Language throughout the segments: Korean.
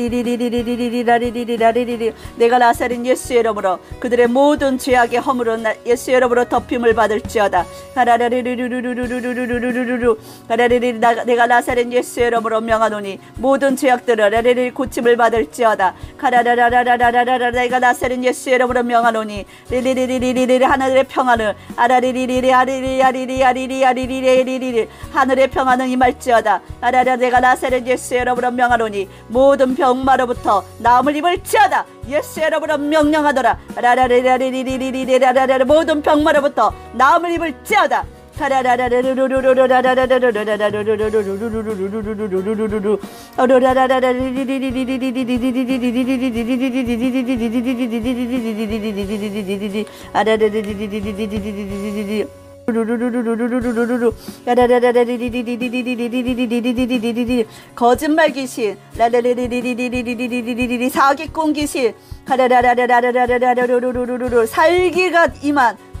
내가 나사렛 예수의 이름으로 그들의 모든 죄악의 허물은 예수의 이름으로 덮임을 받을지어다. 내가 나사렛 예수의 이름으로 명하노니 모든 죄악들을 고침을 받을지어다. 내가 나사렛 예수의 이름으로 명하노니 하늘의 평안을 하늘의 평안은 임할지어다. 내가 나사렛 예수의 이름으로 명하노니 모든 병마로부터 나음을 입을지어다. 예수의 이름으로 명령하노라. 모든 병마로부터 나음을 입을지어다. 거짓말 귀신, 사기꾼 귀신, 살기가 임한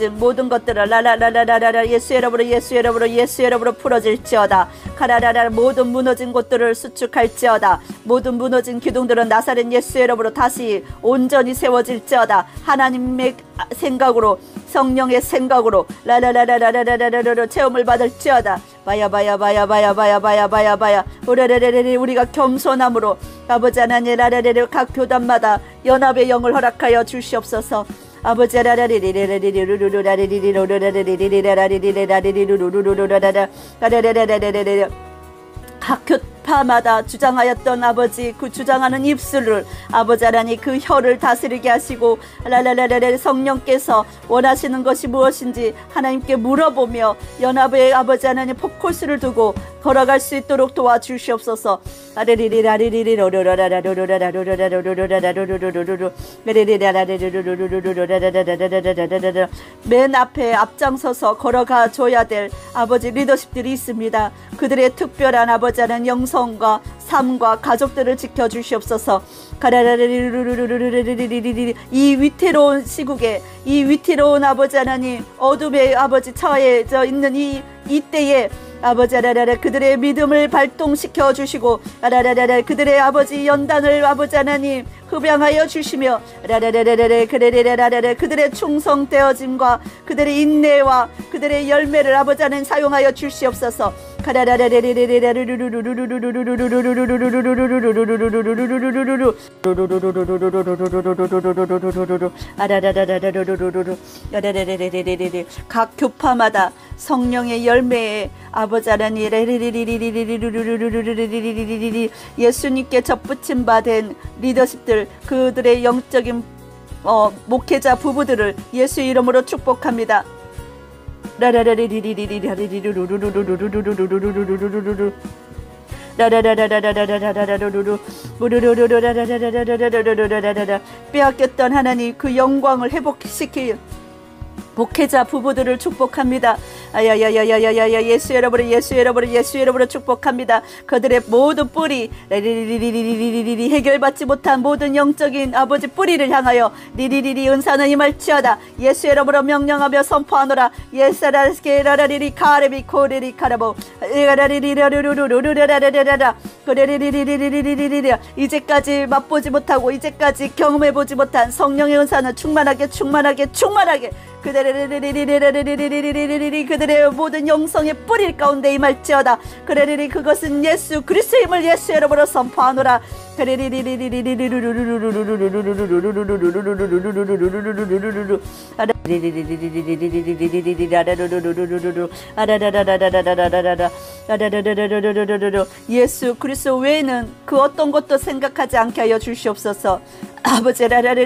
무너진 모든 것들을 라라라라라라 예수 이름으로 예수 이름으로 예수 이름으로 풀어질지어다. 카라라라 모든 무너진 곳들을 수축할지어다. 모든 무너진 기둥들은 나사렛 예수 이름으로 다시 온전히 세워질지어다. 하나님의 생각으로 성령의 생각으로 라라라라라라라라라 체험을 받을지어다. 바야 우리가 겸손함으로 아버지 하나님 라라라라 각 교단마다 연합의 영을 허락하여 주시옵소서. 아버지 각 교파마다 주장하였던 아버지 그 주장하는 입술을 아버지 하나님 그 혀를 다스리게 하시고 라라라라라 성령께서 원하시는 것이 무엇인지 하나님께 물어보며 연합의 아버지 하나님 포커스를 두고 걸어갈 수 있도록 도와주시옵소서. 맨 앞에 앞장서서 걸어가 줘야 될 아버지 리더십들이 있습니다. 그들의 특별한 아버지 하나님 영성과 삶과 가족들을 지켜주시옵소서. 이 위태로운 시국에 이 위태로운 아버지 하나님 어둠의 아버지 처해져 있는 이때에 아버지 하나님 그들의 믿음을 발동시켜 주시고 그들의 아버지 연단을 아버지 하나님 흡양하여 주시며 그들의 충성되어짐과 그들의 인내와 그들의 열매를 아버지 하나님 사용하여 주시옵소서. 각 교파마다 성령의 열매에 아버지 하나님 예수님께 접붙임 받은 리더십들 그들의 영적인 목회자 부부들을 예수 이름으로 축복합니다. 빼앗겼던 하나님 그 영광을 회복시킬 목회자 부부들을 축복합니다. 아야야야야야야야 예수 여러분을 예수 여러분을 예수 여러분을 축복합니다. 그들의 모든 뿌리 해결받지 못한 모든 영적인 아버지 뿌리를 향하여 리리리리 은사는 임할지어다. 예수 여러분으로 명령하며 선포하노라. 예사라스케라라리리 카레비 코레리 카라보 에라리리라루루루루라라라라라 그레리리리리리리리리 이제까지 맛보지 못하고 이제까지 경험해보지 못한 성령의 은사는 충만하게 그들의 모든 영성의 뿌리 가운데 임할지어다. 그레리리 그것은 예수 그리스도의 힘을 예수 여러분으로 선포하노라. 예수 그리스도 외에는 그 어떤 것도 생각하지 않게 하여 주시옵소서. 아버지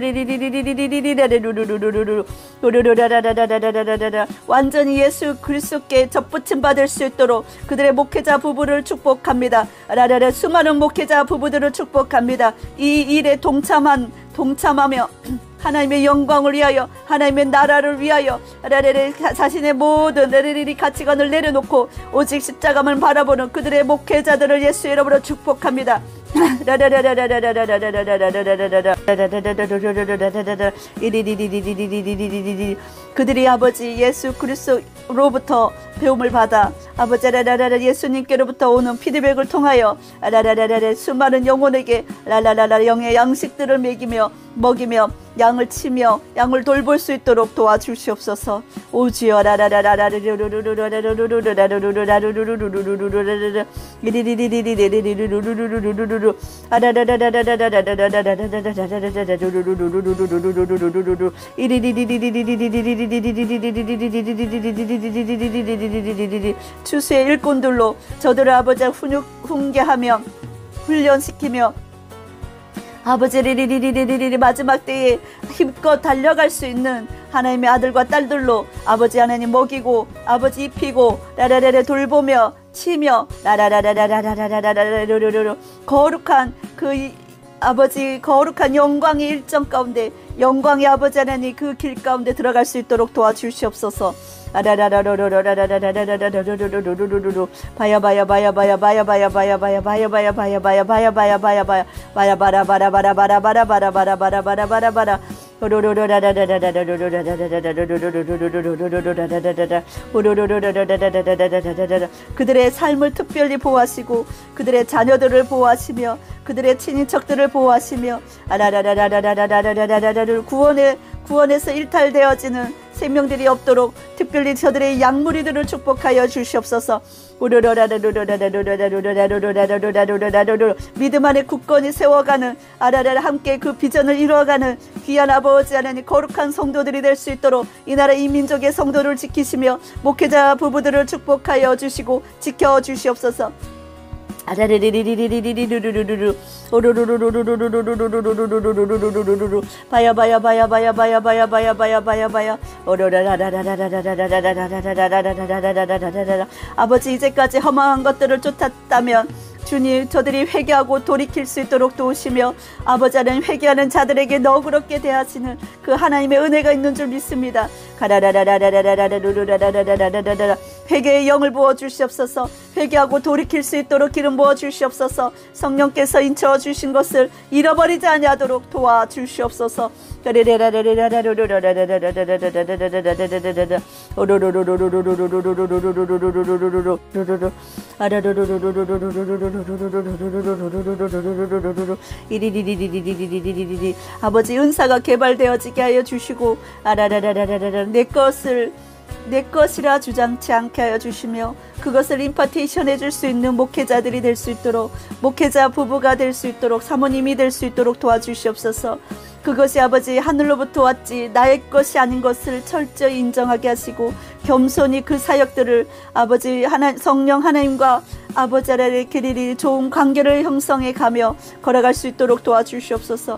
완전히 예수 그리스도께 접붙임 받을 수 있도록 그들의 목회자 부부를 축복합니다. 수많은 목회자 부부들을 축복합니다. 이 일에 동참하며 하나님의 영광을 위하여 하나님의 나라를 위하여 자신의 모든 가치관을 내려놓고 오직 십자가만 바라보는 그들의 목회자들을 예수 이름으로 축복합니다. 그들이 아버지 예수 그리스도 로부터 배움을 받아 아버지 라라라라 예수님께로부터 오는 피드백을 통하여 라라라라 수많은 영혼에게 라라라라 영의 양식들을 먹이며 양을 치며 양을 돌볼 수 있도록 도와주시옵소서. 오주여 추수의 일꾼들로 저들을 아버지 훈계하며 훈련시키며 아버지 리리리리리리 마지막 때에 힘껏 달려갈 수 있는 하나님의 아들과 딸들로 아버지 하나님 먹이고 아버지 입히고 라라라라 돌보며 치며 라라라라라라라라라라라라라 거룩한 그 아버지 거룩한 영광의 일정 가운데 영광의 아버지 하나님 그 길 가운데 들어갈 수 있도록 도와주시옵소서. 그들의 삶을 특별히 보호하시고 그들의 자녀들을 보호하시며 그들의 친인척들을 보호하시며 구원에서 일탈되어지는 생명들이 없도록 특별히 저들의 양무리들을 축복하여 주시옵소서. 믿음 안에 굳건히 세워가는 함께 그 비전을 이루어가는 귀한 아버지 하나님 거룩한 성도들이 될 수 있도록 이 나라 이 민족의 성도를 지키시며 목회자 부부들을 축복하여 주시고 지켜 주시옵소서. 아버지 이제까지 허망한 것들을 쫓았다면 주님 저들이 회개하고 돌이킬 수 있도록 도우시며 아버지 하나님 회개하는 자들에게 너그럽게 대하시는 그 하나님의 은혜가 있는 줄 믿습니다. 회개의 영을 부어주시옵소서. 회개하고 돌이킬 수 있도록 기름 부어주시옵소서. 성령께서 인쳐 주신 것을 잃어버리지 아니하도록 도와주시옵소서. 아버지 은사가 개발되어지게 하여 주시고 내 것이라 주장치 않게 하여 주시며 그것을 임파테이션 해줄 수 있는 목회자들이 될 수 있도록 목회자 부부가 될 수 있도록 사모님이 될 수 있도록 도와주시옵소서. 그것이 아버지 하늘로부터 왔지 나의 것이 아닌 것을 철저히 인정하게 하시고 겸손히 그 사역들을 아버지 성령 하나님과 아버지 아래의 길이 좋은 관계를 형성해 가며 걸어갈 수 있도록 도와주시옵소서.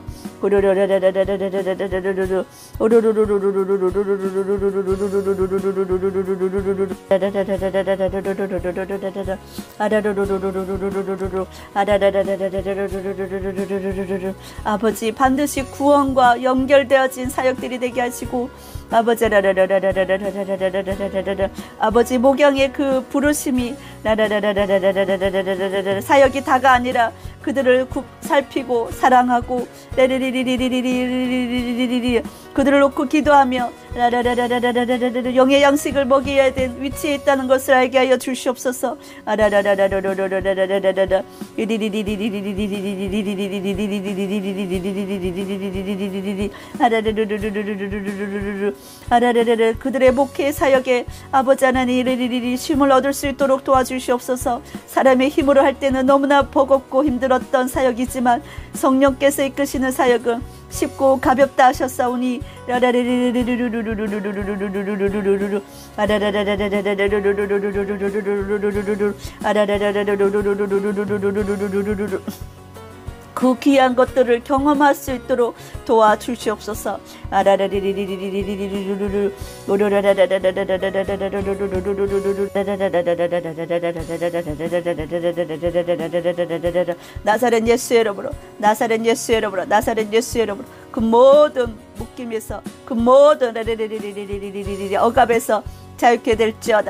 아버지 반드시 구원과 연결되어진 사역들이 되게 하시고 아버지 목양의 그 부르심이 사역이 다가 아니라 그들을 살피고 사랑하고 그들을 놓고 기도하며 영의 양식을 먹여야 된 위치에 있다는 것을 알게 하여 주시옵소서. 그들의 목회 사역에 아버지 하나님 쉼을 얻을 수 있도록 도와주시옵소서. 사람의 힘으로 할 때는 너무나 버겁고 힘들었던 사역이지만 성령께서 이끄시는 사역은 쉽고 가볍다 하셨사오니 그 귀한 것들을 경험할 수 있도록 도와주시옵소서. 나사렛 예수의 이름으로 나사렛 예수의 이름으로 나사렛 예수의 이름으로 그 모든 묶임에서 그 모든 억압에서 자유케 될지어다.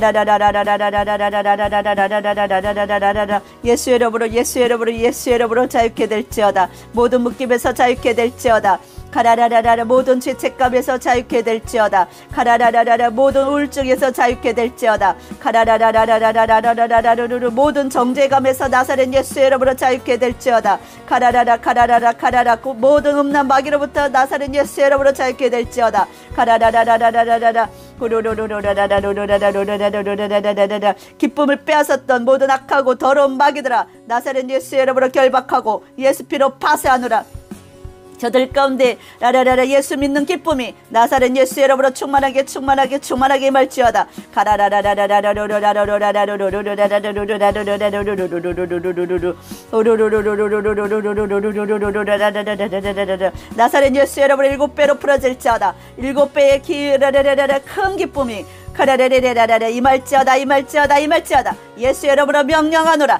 예수의 이름으로 예수의 이름으로 예수의 이름으로 자유케 될지어다. 모든 묶임에서 자유케 될지어다. 가라라라라 모든 죄책감에서 자유케 될지어다. 가라라라라 모든 우울증에서 자유케 될지어다. 가라라라라라라라라라라라루 모든 정죄감에서 나사렛 예수의 이름으로 자유케 될지어다. 가라라라 가라라라 가라라 모든 음란 마귀로부터 나사렛 예수의 이름으로 자유케 될지어다. 가라라라라라라라라 호로로로로라라로로라라로라라로라라라라라 기쁨을 빼앗았던 모든 악하고 더러운 마귀들아 나사렛 예수의 이름으로 결박하고 예수 피로 파쇄하노라. 저들 가운데 라라라라 예수 믿는 기쁨이 나사렛 예수의 이름으로 충만하게 충만하게 충만하게 임할지어다. 나사렛 예수의 이름으로 7배로 풀어질지어다. 7배의 큰 기쁨이 가라라라라라라 임할지어다 임할지어다 임할지어다. 예수의 이름으로 명령하노라.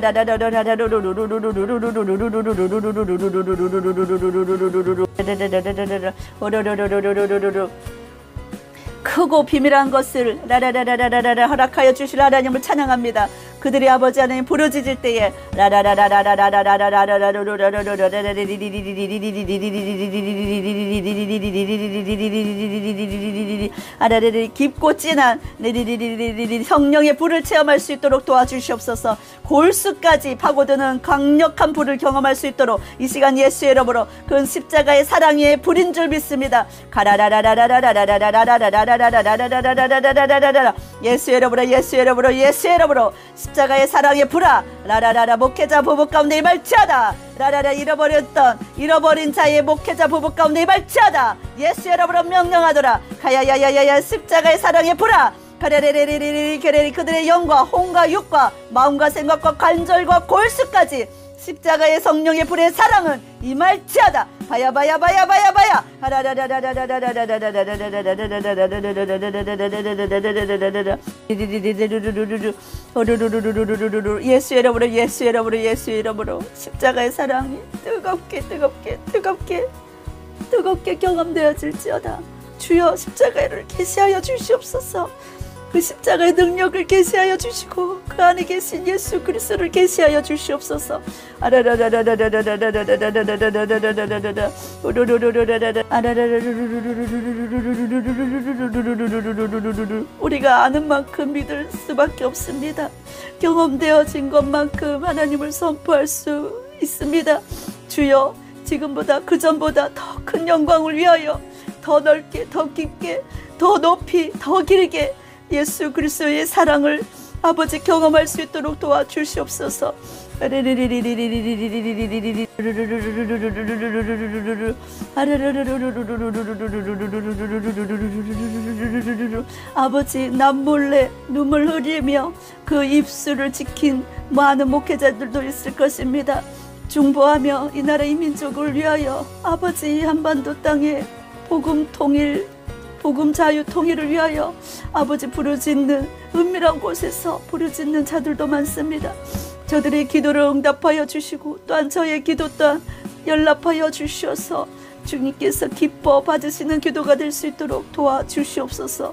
크고 비밀한 것을 라라라라라라라 허락하여 주실 하나님을 찬양합니다. 그들이 아버지 하나님 부르짖을 때에 깊고 진한 성령의 불을 체험할 수 있도록 도와주시옵소서. 골수까지 파고드는 강력한 불을 경험할 수 있도록 이 시간 예수의 이름으로 그 십자가의 사랑의 불인 줄 믿습니다. 예수의 이름으로 예수의 이름으로 예수의 이름으로 십자가의 사랑의 불아 라라라라 목회자 부부 가운데 임할지어다. 라라라 잃어버린 자의 목회자 부부 가운데 임할지어다. 예수의 이름으로 명령하더라. 가야야야야야 십자가의 사랑의 불아 가레레레레레레 그들의 영과 혼과 육과 마음과 생각과 관절과 골수까지 십자가의 성령의 불의 사랑은 임할지어다. 바야바야바야바야바야 예수의 이름으로 예수의 이름으로 예수의 이름으로 십자가의 사랑이 뜨겁게 경험되어질지어다. 주여 십자가를 계시하여 주시옵소서. 그 십자가의 능력을 계시하여 주시고 그 안에 계신 예수 그리스도를 계시하여 주시옵소서. 우리가 아는 만큼 믿을 수밖에 없습니다. 경험되어진 것만큼 하나님을 선포할 수 있습니다. 주여 지금보다 그전보다 더 큰 영광을 위하여 더 넓게 더 깊게 더 높이 더 길게 예수 그리스도의 사랑을 아버지 경험할 수 있도록 도와주시옵소서. 아버지 남몰래 눈물 흘리며 그 입술을 지킨 많은 목회자들도 있을 것입니다. 중보하며 이 나라 이 민족을 위하여 아버지 한반도 땅에 복음 통일 복음 자유 통일을 위하여 아버지 부르짖는 은밀한 곳에서 부르짖는 자들도 많습니다. 저들의 기도를 응답하여 주시고 또한 저의 기도 또한 연락하여 주셔서 주님께서 기뻐 받으시는 기도가 될 수 있도록 도와주시옵소서.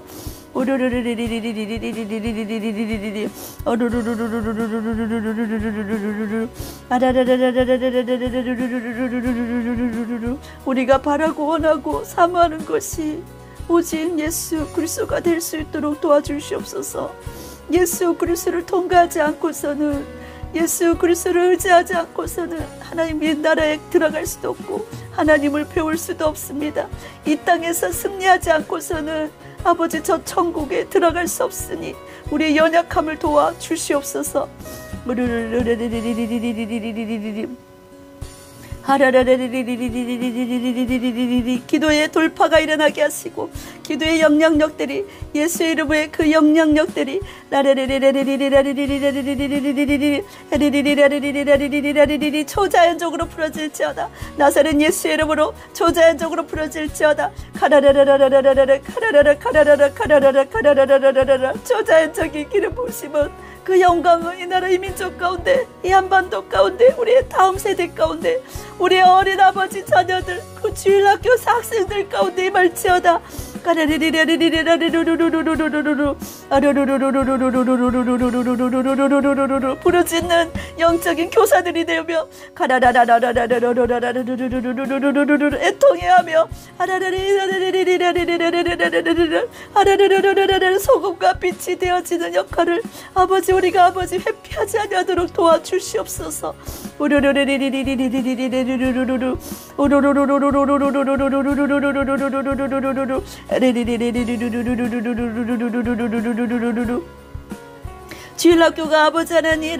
우리가 바라고 원하고 사모하는 것이 오직 예수 그리스도가 될 수 있도록 도와주시옵소서. 예수 그리스도를 통과하지 않고서는 예수 그리스도를 의지하지 않고서는 하나님의 나라에 들어갈 수도 없고 하나님을 배울 수도 없습니다. 이 땅에서 승리하지 않고서는 아버지 저 천국에 들어갈 수 없으니 우리의 연약함을 도와주시옵소서. 기도의 돌파가 일어나게 하시고 기도의 영향력들이 예수의 이름의 그 영향력들이 초자연적으로 풀어질지어다. 나사렛 예수의 이름으로 초자연적으로 풀어질지어다. 초자연적인 기름 부으심은 그 영광은 이 나라 이 민족 가운데 이 한반도 가운데 우리의 다음 세대 가운데 우리의 어린 아버지 자녀들 그 주일학교 학생들 가운데 임할지어다. 부르짖는 영적인 교사들이 되며 애통해하며 소금과 빛이 되어지는 역할을 아버지 우리가 아버지 회피하지 아니하도록 도와주시옵소서. 주일학교가 아버지 하나님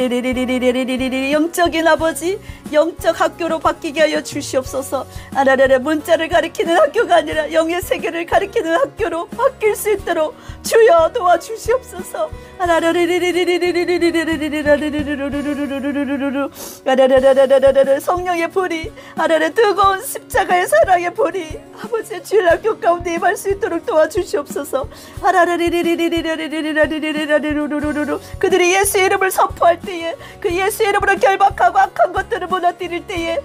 영적인 아버지 영적 학교로 바뀌게 하여 주시옵소서. 문자를 가리키는 학교가 아니라 영의 세계를 가리키는 학교로 바뀔 수 있도록 주여 도와주시옵소서. 성령의 불이 뜨거운 십자가의 사랑의 불이 아버지의 주일학교 가운데 임할 수 있도록 도와주시옵소서. 그들이 예수의 이름을 선포할 때에 그 예수의 이름으로 결박하고 악한 것들을 무너뜨릴 때에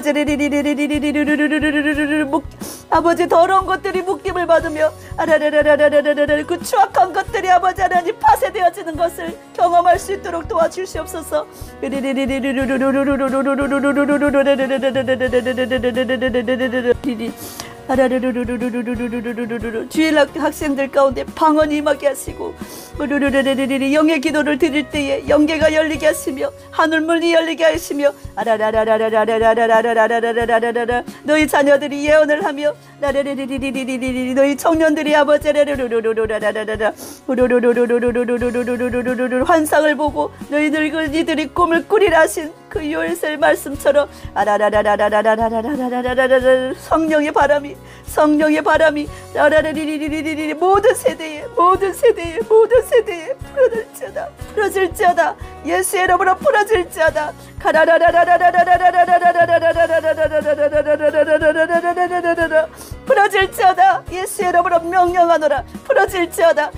아버지 더러운 것들이 묶임을 받으며 그 추악한 것들이 아버지 하나님 파쇄되어지는 것을 경험할 수 있도록 도와주시옵소서. 주일학교 학생들 가운데 방언이 임하게 하시고 영의 기도를 드릴 때에 영계가 열리게 하시며 하늘문이 열리게 하시며 너희 자녀들이 예언을 하며 너희 청년들이 아버지 환상을 보고 너희 늙은이들이 꿈을 꾸리라 하신 그 요엘서의 말씀처럼 성령의 바람이 모든 세대에 풀어질지어다. 예수의 이름으로 풀어질지어다. 풀어질지어다. 예수의 이름으로 명령하노라. 풀어질지어다.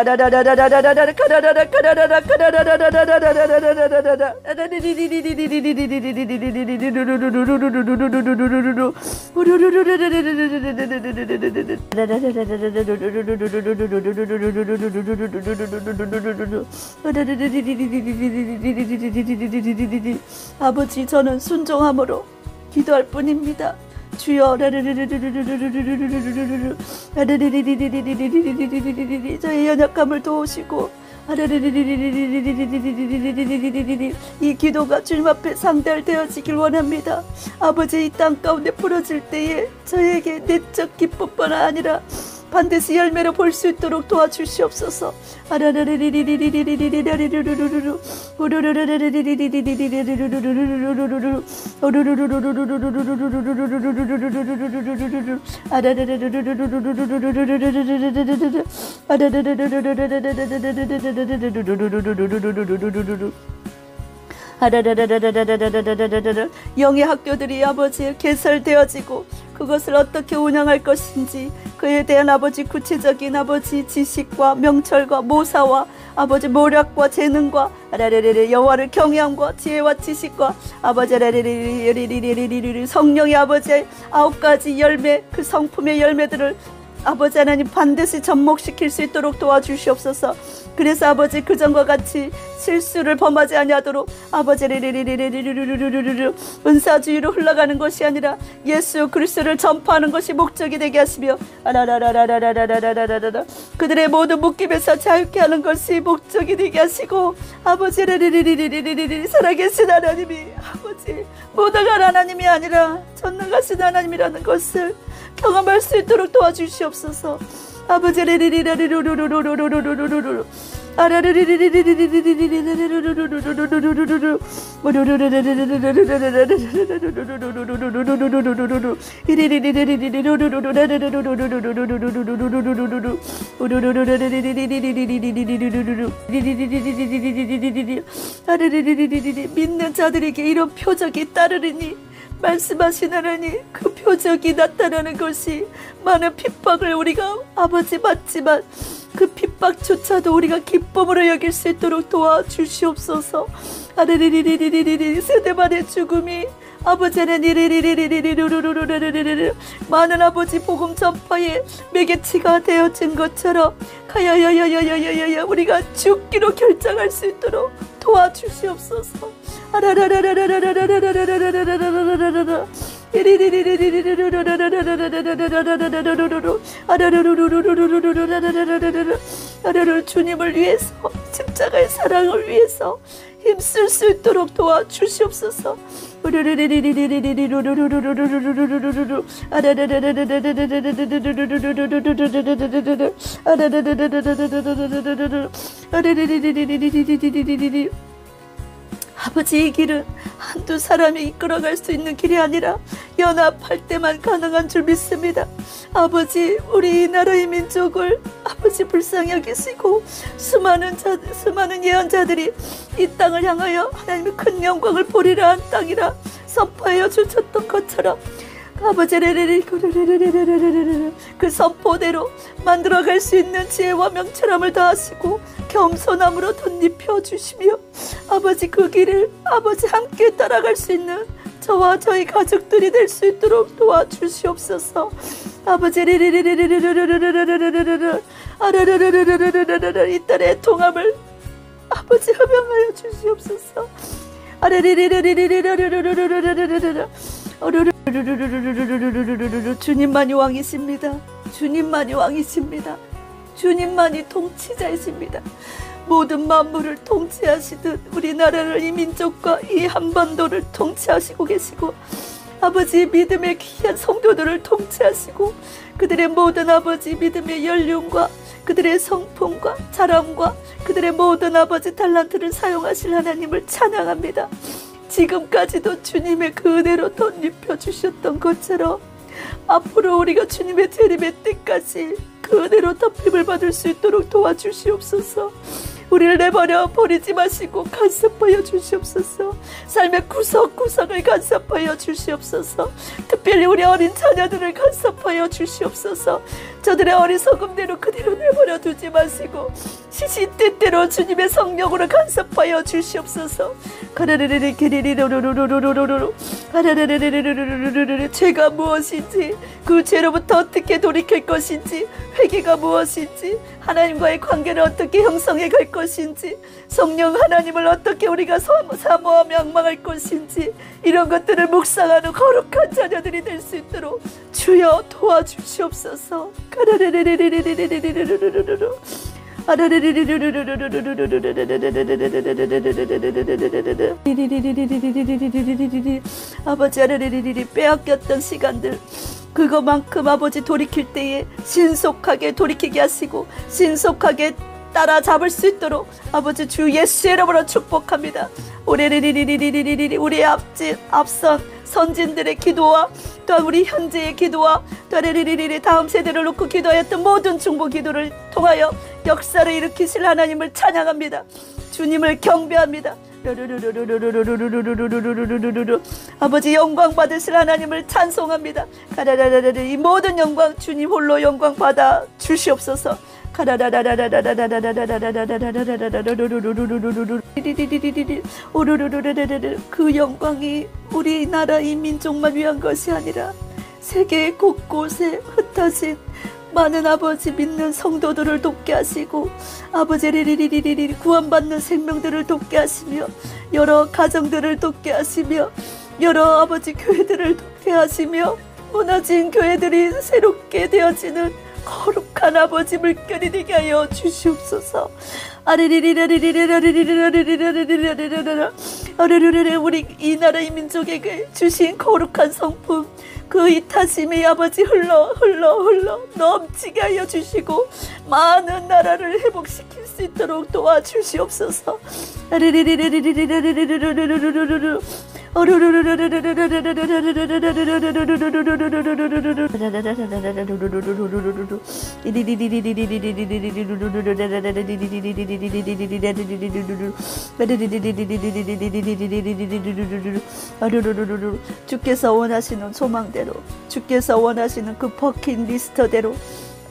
아버지 저는 순종함으로 기도할 뿐입니다. 주여 저의 연약함을 도우시고 이 기도가 주님 앞에 상달되어지길 원합니다. 아버지 이 땅 가운데 풀어질 때에 저에게 내적 기쁨뿐 아니라 반드시 열매로 볼 수 있도록 도와주시옵소서. 영의 학교들이 아버지 개설되어지고 그것을 어떻게 운영할 것인지 그에 대한 아버지 구체적인 아버지 지식과 명철과 모사와 아버지 모략과 재능과 여호와를 경외함과 지혜와 지식과 아버지 성령의 아버지 9가지 열매 그 성품의 열매들을 아버지 하나님 반드시 접목시킬 수 있도록 도와주시옵소서. 그래서 아버지 그전과 같이 실수를 범하지 아니하도록 아버지 은사주의로 흘러가는 것이 아니라 예수 그리스도를 전파하는 것이 목적이 되게 하시며 그들의 모든 묶임에서 자유케 하는 것이 목적이 되게 하시고 아버지 살아계신 하나님이 아버지 모독한 하나님이 아니라 전능하신 하나님이라는 것을 경험할 수 있도록 도와주시옵소서. 아버지 믿는 자들에게 이런 표적이 따르리니 말씀하신 하나님 그 표적이 나타나는 것이 많은 핍박을 우리가 아버지 받지만 그 핍박조차도 우리가 기쁨으로 여길 수 있도록 도와주시옵소서. 세대만의 죽음이 아버지는 많은 아버지 복음 전파에 매개치가 되어진 것처럼 가야야야야야야야 우리가 죽기로 결정할 수 있도록 도와주시옵소서. 주님을 위해서 십자가의 사랑을 위해서 힘쓸 수 있도록 도와주시옵소서. 아버지, 이 길은 한두 사람이 이끌어갈 수 있는 길이 아니라 연합할 때만 가능한 줄 믿습니다. 아버지, 우리 이 나라의 민족을 아버지 불쌍히 여기시고 수많은 예언자들이 이 땅을 향하여 하나님의 큰 영광을 보리라 한 땅이라 선포하여 주셨던 것처럼 아버지 그 선포대로 만들어갈 수 있는 지혜와 명철함을 다하시고 겸손함으로 덧입혀 주시며 아버지 그 길을 아버지 함께 따라갈 수 있는 저와 저희 가족들이 될 수 있도록 도와주시옵소서. 아버지 이 딸의 통합을 아버지 허명하여 주시옵소서. 주님만이 왕이십니다. 주님만이 왕이십니다. 주님만이 통치자이십니다. 모든 만물을 통치하시듯 우리나라를 이 민족과 이 한반도를 통치하시고 계시고 아버지 믿음의 귀한 성도들을 통치하시고 그들의 모든 아버지 믿음의 연륜과 그들의 성품과 자랑과 그들의 모든 아버지 달란트를 사용하실 하나님을 찬양합니다. 지금까지도 주님의 그 은혜로 덧입혀 주셨던 것처럼 앞으로 우리가 주님의 재림의 때까지 그 은혜로 덮임을 받을 수 있도록 도와주시옵소서. 우리를 내버려 버리지 마시고 간섭하여 주시옵소서. 삶의 구석구석을 간섭하여 주시옵소서. 특별히 우리 어린 자녀들을 간섭하여 주시옵소서. 저들의 어리석음대로 그대로 내버려 두지 마시고 시시때때로 주님의 성령으로 간섭하여 주시옵소서. 죄가 무엇인지 그 죄로부터 어떻게 돌이킬 것인지 회개가 무엇인지 하나님과의 관계를 어떻게 형성해 갈 것인지 성령 하나님을 어떻게 우리가 사모하며 앙망할 것인지 이런 것들을 묵상하는 거룩한 자녀들이 될 수 있도록 주여 도와주시옵소서. 아버지 빼앗겼던 시간들 그거만큼 아버지 돌이킬 때에 신속하게 돌이키게 하시고 신속하게 따라잡을 수 있도록 아버지 주 예수의 이름으로 축복합니다. 우리 앞선 선진들의 기도와 또 우리 현재의 기도와 또 다음 세대를 놓고 기도하였던 모든 중보 기도를 통하여 역사를 일으키실 하나님을 찬양합니다. 주님을 경배합니다. 아버지 영광 받으실 하나님을 찬송합니다. 이 모든 영광 주님 홀로 영광 받아 주시옵소서. 그 영광이 우리나라 이 민족만 위한 것이 아니라 세계 곳곳에 흩어진 많은 아버지 믿는 성도들을 돕게 하시고 아버지 구원받는 생명들을 돕게 하시며 여러 가정들을 돕게 하시며 여러 아버지 교회들을 돕게 하시며 무너진 교회들이 새롭게 되어지는 거룩한 아버지 물결이 되게 하여 주시옵소서. 우리 이 나라의 민족에게 주신 거룩한 성품 그 이타심이 아버지 흘러 넘치게 하여 주시고 많은 나라를 회복시킬 수 있도록 도와주시옵소서. 주께서 원하시는 소망대로 주께서 원하시는 그 버킷리스트대로